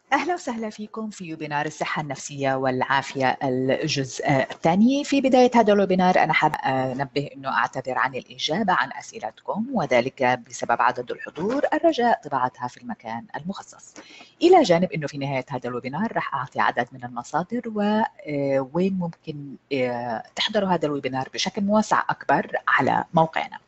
أهلا وسهلا فيكم في ويبينار الصحة النفسية والعافية الجزء الثاني. في بداية هذا الويبينار أنا حابة أنبه أنه أعتذر عن الإجابة عن أسئلتكم، وذلك بسبب عدد الحضور، الرجاء طباعتها في المكان المخصص. إلى جانب أنه في نهاية هذا الويبينار راح أعطي عدد من المصادر ووين ممكن تحضروا هذا الويبينار بشكل موسع أكبر على موقعنا.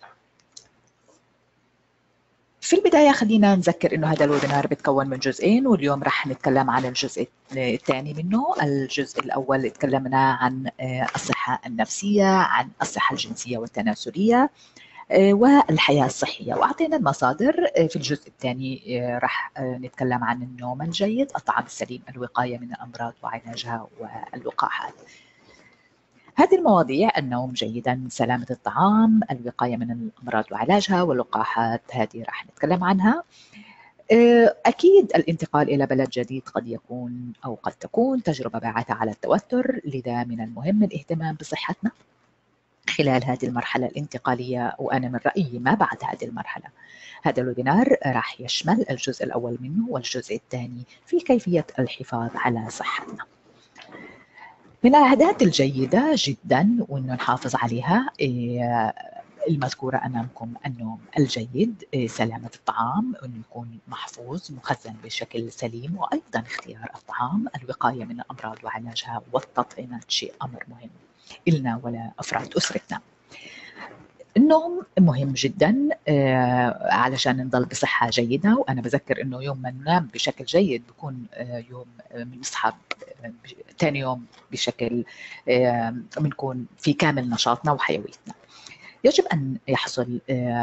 في البداية خلينا نذكر إنه هذا الويبينار بيتكون من جزئين، واليوم رح نتكلم عن الجزء الثاني منه. الجزء الأول تكلمنا عن الصحة النفسية، عن الصحة الجنسية والتناسلية والحياة الصحية، وأعطينا المصادر. في الجزء الثاني رح نتكلم عن النوم الجيد، الطعام السليم، الوقاية من الأمراض وعلاجها واللقاحات. هذه المواضيع: النوم جيدا، سلامة الطعام، الوقاية من الأمراض وعلاجها واللقاحات، هذه راح نتكلم عنها. أكيد الانتقال إلى بلد جديد قد يكون أو قد تكون تجربة باعثة على التوتر، لذا من المهم الاهتمام بصحتنا خلال هذه المرحلة الانتقالية، وأنا من رأيي ما بعد هذه المرحلة. هذا الويبينار راح يشمل الجزء الأول منه والجزء الثاني في كيفية الحفاظ على صحتنا. من العادات الجيدة جدا وأنه نحافظ عليها المذكورة أمامكم: النوم الجيد، سلامة الطعام، أنه يكون محفوظ مخزن بشكل سليم، وأيضا اختيار الطعام، الوقاية من الأمراض وعلاجها، والتطعيمات شيء أمر مهم إلنا ولا أفراد أسرتنا. النوم مهم جدا علشان نضل بصحة جيدة، وأنا بذكر أنه يوم ما ننام بشكل جيد بكون يوم بنصحى ثاني يوم بشكل بنكون في كامل نشاطنا وحيويتنا. يجب أن يحصل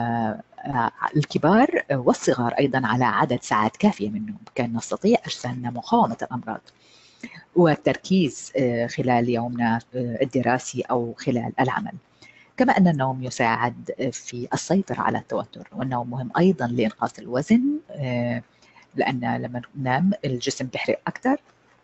الكبار والصغار أيضا على عدد ساعات كافية من النوم كي نستطيع أجسامنا مقاومة الأمراض والتركيز خلال يومنا الدراسي أو خلال العمل. كما أن النوم يساعد في السيطرة على التوتر، والنوم مهم أيضا لإنقاص الوزن، لأن لما ننام الجسم بيحرق أكثر،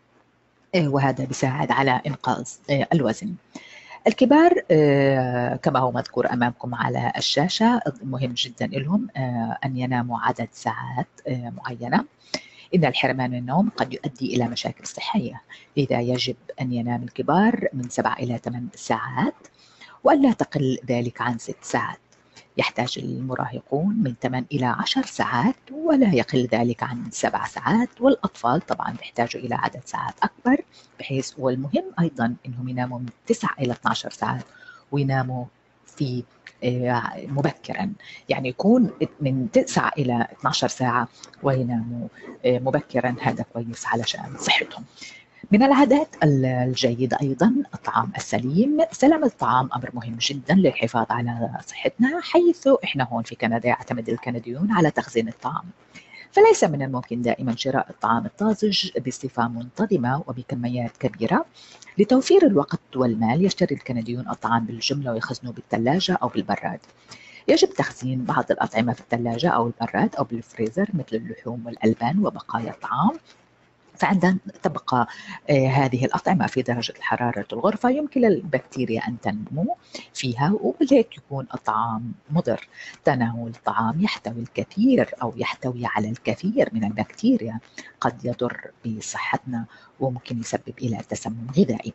وهذا بيساعد على إنقاص الوزن. الكبار كما هو مذكور أمامكم على الشاشة مهم جدا لهم أن يناموا عدد ساعات معينة. إن الحرمان من النوم قد يؤدي إلى مشاكل صحية، لذا يجب أن ينام الكبار من 7 إلى 8 ساعات، وألا تقل ذلك عن 6 ساعات. يحتاج المراهقون من 8 إلى 10 ساعات، ولا يقل ذلك عن 7 ساعات، والأطفال طبعا يحتاجوا إلى عدد ساعات أكبر، بحيث والمهم أيضا أنهم يناموا من 9 إلى 12 ساعات، ويناموا في مبكرا، يعني يكون من 9 إلى 12 ساعة ويناموا مبكرا، هذا كويس علشان صحتهم. من العادات الجيدة أيضا الطعام السليم. سلامة الطعام أمر مهم جدا للحفاظ على صحتنا، حيث إحنا هون في كندا يعتمد الكنديون على تخزين الطعام، فليس من الممكن دائما شراء الطعام الطازج بصفة منتظمة وبكميات كبيرة. لتوفير الوقت والمال يشتري الكنديون الطعام بالجملة ويخزنوه بالثلاجة أو بالبراد. يجب تخزين بعض الأطعمة في الثلاجة أو البراد أو بالفريزر، مثل اللحوم والألبان وبقايا الطعام، فعندما تبقى هذه الأطعمة في درجة حرارة الغرفة يمكن للبكتيريا أن تنمو فيها، وبذلك يكون الطعام مضر. تناول الطعام يحتوي الكثير أو يحتوي على الكثير من البكتيريا قد يضر بصحتنا وممكن يسبب إلى تسمم غذائي.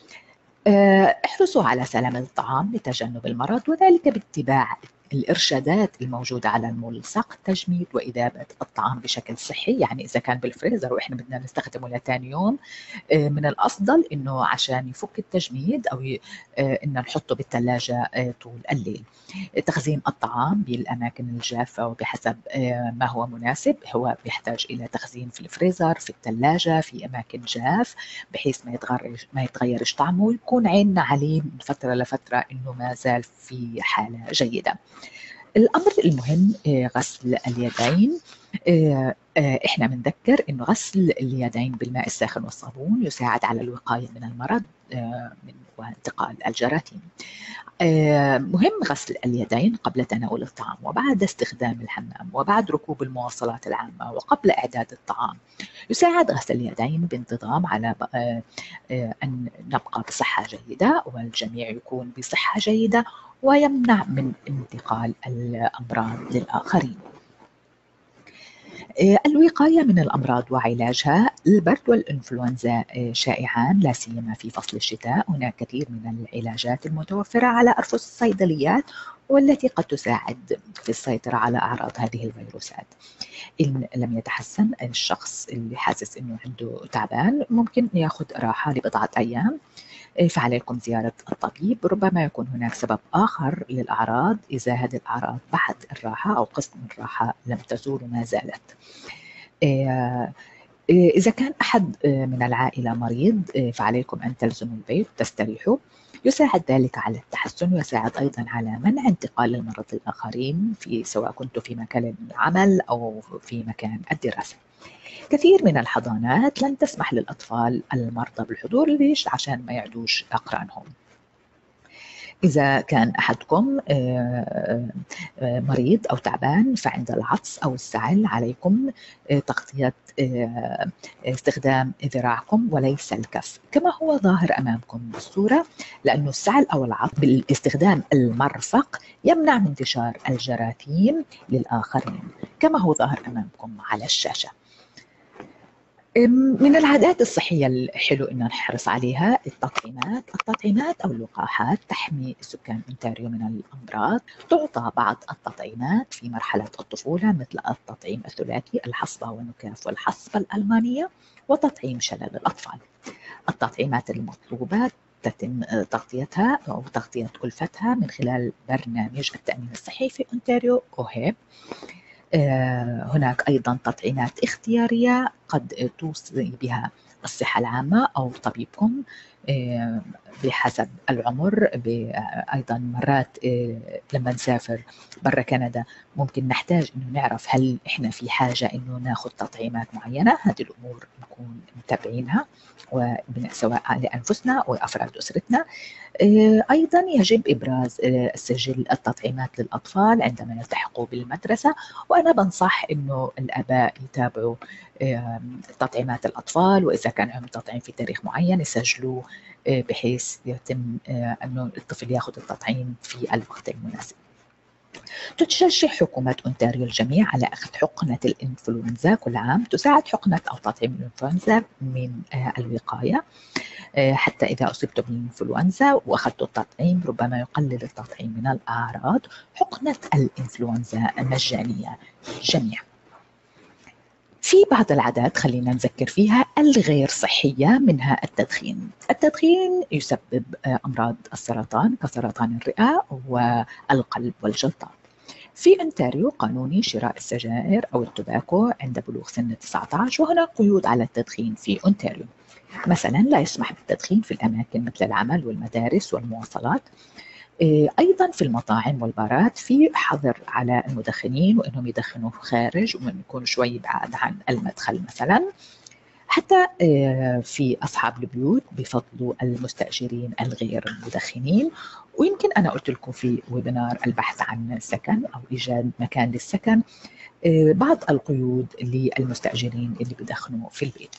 احرصوا على سلامة الطعام لتجنب المرض، وذلك باتباع الإرشادات الموجودة على الملصق: تجميد وإذابة الطعام بشكل صحي. يعني إذا كان بالفريزر وإحنا بدنا نستخدمه لثاني يوم، من الأفضل إنه عشان يفك التجميد أو إنه نحطه بالثلاجة طول الليل. تخزين الطعام بالأماكن الجافة وبحسب ما هو مناسب، هو بيحتاج إلى تخزين في الفريزر، في الثلاجة، في أماكن جاف، بحيث ما يتغيرش طعمه، ويكون عيننا عليه من فترة لفترة إنه ما زال في حالة جيدة. الأمر المهم غسل اليدين. إحنا بنذكر إنه غسل اليدين بالماء الساخن والصابون يساعد على الوقاية من المرض وانتقال الجراثيم. مهم غسل اليدين قبل تناول الطعام، وبعد استخدام الحمام، وبعد ركوب المواصلات العامة، وقبل إعداد الطعام. يساعد غسل اليدين بانتظام على أن نبقى بصحة جيدة والجميع يكون بصحة جيدة، ويمنع من انتقال الأمراض للآخرين. الوقاية من الأمراض وعلاجها. البرد والإنفلونزا شائعان لا سيما في فصل الشتاء. هناك كثير من العلاجات المتوفرة على أرفف الصيدليات والتي قد تساعد في السيطرة على أعراض هذه الفيروسات. إن لم يتحسن الشخص اللي حاسس إنه عنده تعبان ممكن يأخذ راحة لبضعة أيام، فعليكم زيارة الطبيب. ربما يكون هناك سبب آخر للأعراض إذا هذه الأعراض بعد الراحة أو قسط من الراحة لم تزول وما زالت. إذا كان أحد من العائلة مريض فعليكم أن تلزموا البيت وتستريحوا. يساعد ذلك على التحسن ويساعد أيضا على منع انتقال المرض للآخرين سواء كنتم في مكان العمل أو في مكان الدراسة. كثير من الحضانات لن تسمح للأطفال المرضى بالحضور. ليش؟ عشان ما يعدوش أقرانهم. إذا كان أحدكم مريض أو تعبان فعند العطس أو السعال عليكم تغطية استخدام ذراعكم وليس الكف كما هو ظاهر أمامكم بالصورة، لأنه السعال أو العطس باستخدام المرفق يمنع من انتشار الجراثيم للآخرين كما هو ظاهر أمامكم على الشاشة. من العادات الصحية الحلو إن نحرص عليها التطعيمات أو اللقاحات تحمي سكان أونتاريو من الأمراض. تعطى بعض التطعيمات في مرحلة الطفولة مثل التطعيم الثلاثي الحصبة والنكاف والحصبة الألمانية وتطعيم شلل الأطفال. التطعيمات المطلوبة تتم تغطيتها أو تغطية كلفتها من خلال برنامج التأمين الصحي في أونتاريو أوهيب. هناك أيضا تطعيمات اختيارية قد توصي بها الصحة العامة أو طبيبكم بحسب العمر. أيضا مرات لما نسافر برا كندا ممكن نحتاج إنه نعرف هل إحنا في حاجة إنه ناخذ تطعيمات معينة. هذه الأمور نكون متابعينها سواء لأنفسنا أو أفراد أسرتنا. أيضا يجب إبراز سجل التطعيمات للأطفال عندما يلتحقوا بالمدرسة، وأنا بنصح إنه الآباء يتابعوا تطعيمات الأطفال، وإذا كان عندهم تطعيم في تاريخ معين يسجلوه بحيث يتم أنه الطفل يأخذ التطعيم في الوقت المناسب. تشجع حكومة أونتاريو الجميع على أخذ حقنة الإنفلونزا كل عام. تساعد حقنة أو تطعيم الإنفلونزا من الوقاية، حتى إذا أصبت بالإنفلونزا وأخذت التطعيم ربما يقلل التطعيم من الأعراض. حقنة الإنفلونزا مجانية للجميع. في بعض العادات خلينا نذكر فيها الغير صحية، منها التدخين. التدخين يسبب أمراض السرطان كسرطان الرئة والقلب والجلطات. في أونتاريو قانوني شراء السجائر أو التباكو عند بلوغ سن 19، وهناك قيود على التدخين في أونتاريو. مثلا لا يسمح بالتدخين في الأماكن مثل العمل والمدارس والمواصلات. أيضا في المطاعم والبارات في حظر على المدخنين وأنهم يدخنوا خارج ومن يكونوا شوي بعاد عن المدخل مثلا. حتى في أصحاب البيوت بفضلوا المستأجرين الغير المدخنين. ويمكن أنا قلت لكم في ويبينار البحث عن سكن أو إيجاد مكان للسكن بعض القيود للمستأجرين اللي بدخنوا في البيت.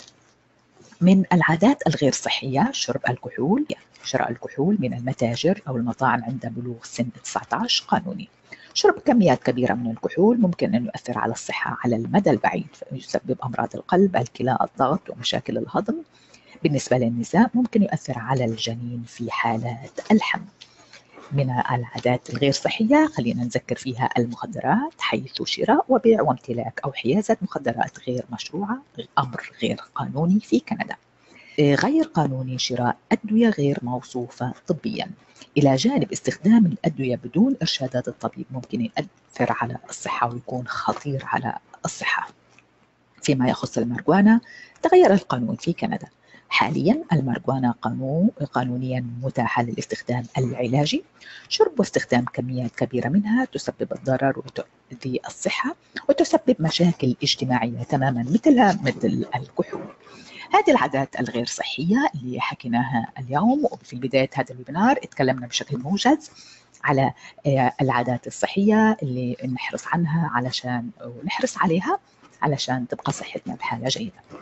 من العادات الغير صحية شرب الكحول. شراء الكحول من المتاجر أو المطاعم عند بلوغ سن 19 قانوني. شرب كميات كبيرة من الكحول ممكن أن يؤثر على الصحة على المدى البعيد، فيسبب أمراض القلب، الكلى، الضغط ومشاكل الهضم. بالنسبة للنساء ممكن يؤثر على الجنين في حالات الحمل. من العادات الغير صحية خلينا نذكر فيها المخدرات، حيث شراء وبيع وامتلاك أو حيازة مخدرات غير مشروعة أمر غير قانوني في كندا. غير قانوني شراء أدوية غير موصوفة طبيا. إلى جانب استخدام الأدوية بدون إرشادات الطبيب ممكن يؤثر على الصحة ويكون خطير على الصحة. فيما يخص المارجوانا تغير القانون في كندا. حاليا المارجوانا قانونيا متاحة للاستخدام العلاجي. شرب واستخدام كميات كبيرة منها تسبب الضرر وتؤذي الصحة وتسبب مشاكل اجتماعية تماما مثل الكحول. هذه العادات الغير صحية اللي حكيناها اليوم، وفي بداية هذا الويبينار اتكلمنا بشكل موجز على العادات الصحية اللي نحرص عنها ونحرص عليها علشان تبقى صحتنا بحالة جيدة.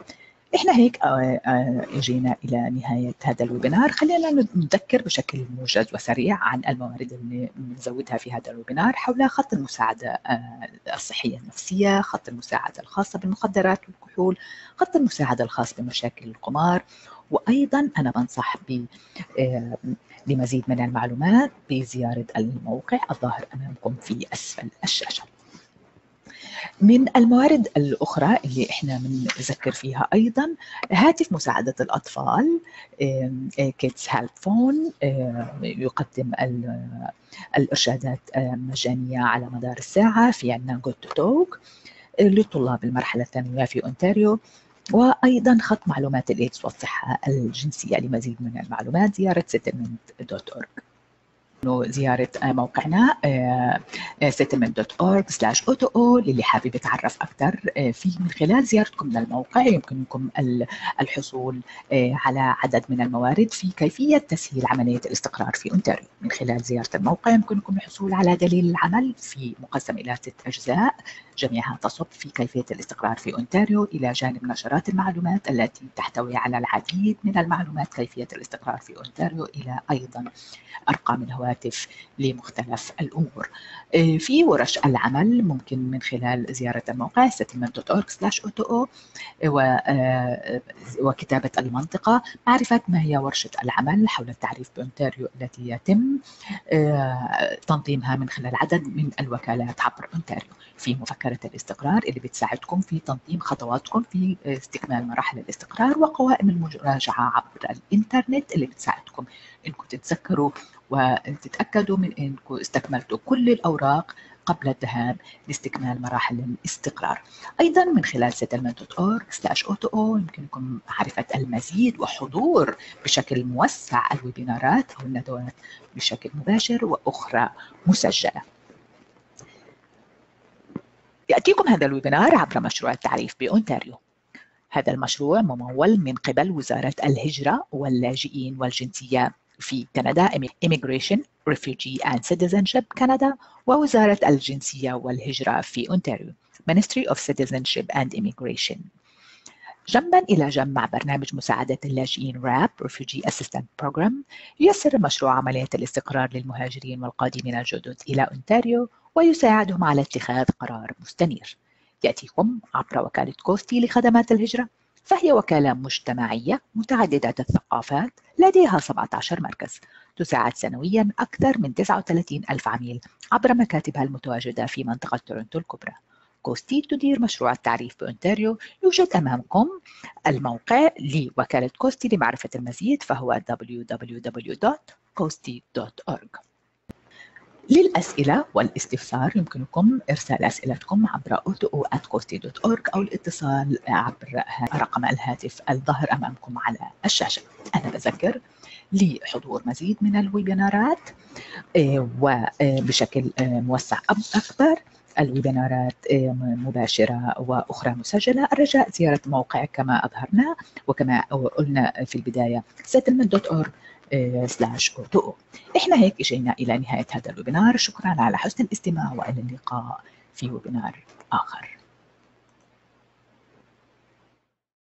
احنا هيك اجينا الى نهايه هذا الويبينار. خلينا نذكر بشكل موجز وسريع عن الموارد اللي بنزودها في هذا الويبينار حول خط المساعده الصحيه النفسيه، خط المساعده الخاصه بالمخدرات والكحول، خط المساعده الخاص بمشاكل القمار. وايضا انا بنصح لمزيد من المعلومات بزياره الموقع الظاهر امامكم في اسفل الشاشه. من الموارد الأخرى اللي إحنا بنذكر فيها أيضا هاتف مساعدة الأطفال كيدز هيلب فون، يقدم الإرشادات مجانية على مدار الساعة. في عندنا جود تو توك لطلاب المرحلة الثانوية في أونتاريو، وأيضا خط معلومات الإيدز والصحة الجنسية. لمزيد من المعلومات زيارة settlement.org. زيارة موقعنا settlement.org/auto. للي حابب يتعرف أكثر فيه من خلال زيارتكم للموقع يمكنكم الحصول على عدد من الموارد في كيفية تسهيل عملية الاستقرار في أونتاريو. من خلال زيارة الموقع يمكنكم الحصول على دليل العمل في مقسم إلى 6 أجزاء جميعها تصب في كيفية الاستقرار في أونتاريو، إلى جانب نشرات المعلومات التي تحتوي على العديد من المعلومات كيفية الاستقرار في أونتاريو، إلى أيضا أرقام الهواتف لمختلف الأمور. في ورش العمل ممكن من خلال زيارة الموقع settlement.org/auto وكتابة المنطقة، معرفة ما هي ورشة العمل حول التعريف بأونتاريو التي يتم تنظيمها من خلال عدد من الوكالات عبر أونتاريو، في مفكرة الاستقرار اللي بتساعدكم في تنظيم خطواتكم في استكمال مراحل الاستقرار، وقوائم المراجعة عبر الإنترنت اللي بتساعدكم إنكم تتذكروا وتتأكدوا من أنكم استكملتوا كل الأوراق قبل الذهاب لاستكمال مراحل الاستقرار. أيضا من خلال settlement.org/auto يمكنكم معرفة المزيد وحضور بشكل موسع الويبينارات أو الندوات بشكل مباشر وأخرى مسجلة. يأتيكم هذا الويبينار عبر مشروع التعريف بأونتاريو. هذا المشروع ممول من قبل وزارة الهجرة واللاجئين والجنسية في كندا Immigration, Refugee and Citizenship Canada، ووزارة الجنسية والهجرة في أونتاريو Ministry of Citizenship and Immigration. جنبا إلى جنب مع برنامج مساعدة اللاجئين RAP Refugee Assistance Program، ييسر المشروع عملية الاستقرار للمهاجرين والقادمين الجدد إلى أونتاريو ويساعدهم على اتخاذ قرار مستنير. يأتيكم عبر وكالة كوستي لخدمات الهجرة، فهي وكالة مجتمعية متعددة الثقافات لديها 17 مركز، تساعد سنويا أكثر من 39 ألف عميل عبر مكاتبها المتواجدة في منطقة تورنتو الكبرى. كوستي تدير مشروع التعريف بأونتاريو. يوجد أمامكم الموقع لوكالة كوستي لمعرفة المزيد، فهو www.costi.org. للأسئلة والاستفسار يمكنكم إرسال أسئلتكم عبر auto@costi.org أو الاتصال عبر رقم الهاتف الظاهر أمامكم على الشاشة. أنا بذكر لحضور مزيد من الويبينارات وبشكل موسع أكبر، الويبينارات مباشرة وأخرى مسجلة، الرجاء زيارة الموقع كما أظهرنا وكما قلنا في البداية settlement.org/auto. إحنا هيك إجينا إلى نهاية هذا الويبينار. شكرا على حسن الاستماع وإلى اللقاء في ويبينار آخر.